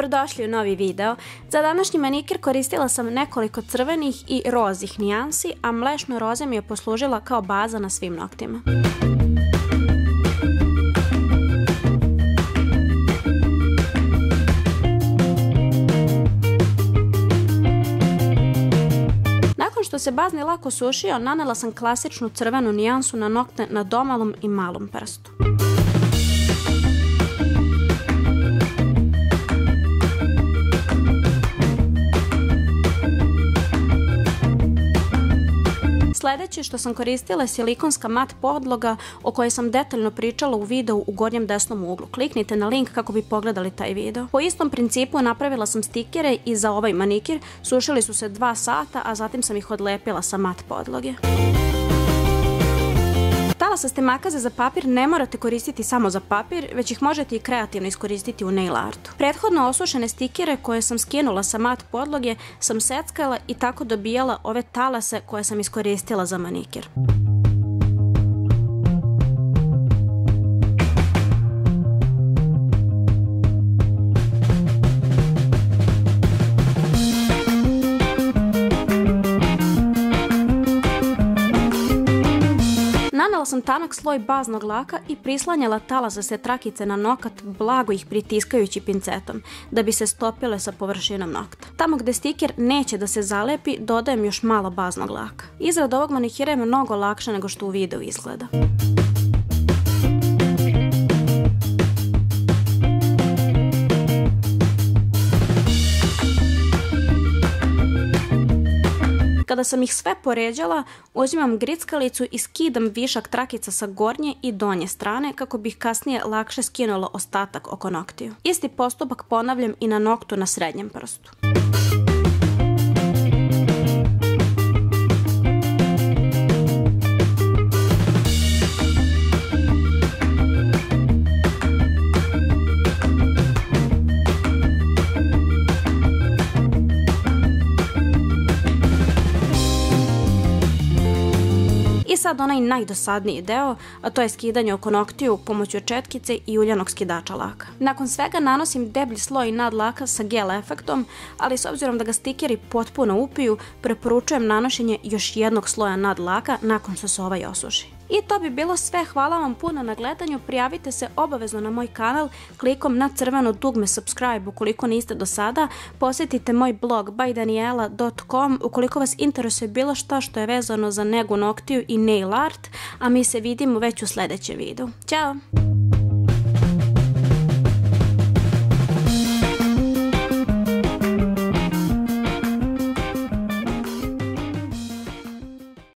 Dobrodošli u novi video. Za današnji manikir koristila sam nekoliko crvenih i rozih nijansi, a mlešno roze mi je poslužila kao baza na svim noktima. Nakon što se bazni lak osušio, nanela sam klasičnu crvenu nijansu na nokte na domalom i malom prstu. Sljedeće što sam koristila je silikonska mat podloga o kojoj sam detaljno pričala u videu u gornjem desnom uglu. Kliknite na link kako bi pogledali taj video. Po istom principu napravila sam stikere i za ovaj manikir. Sušili su se 2 sata, a zatim sam ih odlepila sa mat podloge. Talasaste makaze za papir ne morate koristiti samo za papir, već ih možete i kreativno iskoristiti u nail artu. Prethodno osušene stikere koje sam skinula sa mat podloge sam seckala i tako dobijala ove talase koje sam iskoristila za manikir. Nanela sam tanak sloj baznog laka i prislanjala talasaste trakice na nokat, blago ih pritiskajući pincetom, da bi se stopile sa površinom nokta. Tamo gde stiker neće da se zalepi, dodajem još malo baznog laka. Izrada ovog manikira je mnogo lakša nego što u videu izgleda. Kada sam ih sve poređala, uzimam grickalicu i skidam višak trakica sa gornje i donje strane kako bih kasnije lakše skinula ostatak oko noktiju. Isti postupak ponavljam i na noktu na srednjem prstu. I sad onaj najdosadniji deo, a to je skidanje oko noktiju pomoću četkice i uljanog skidača laka. Nakon svega nanosim deblji sloj nad laka sa gel efektom, ali s obzirom da ga stikeri potpuno upiju, preporučujem nanošenje još jednog sloja nad laka nakon što se ovaj osuši. I to bi bilo sve, hvala vam puno na gledanju, prijavite se obavezno na moj kanal klikom na crveno dugme subscribe ukoliko niste do sada, posjetite moj blog bydaniela.com ukoliko vas interesuje bilo što je vezano za negu noktiju i nail art, a mi se vidimo već u sljedećem videu. Ćao!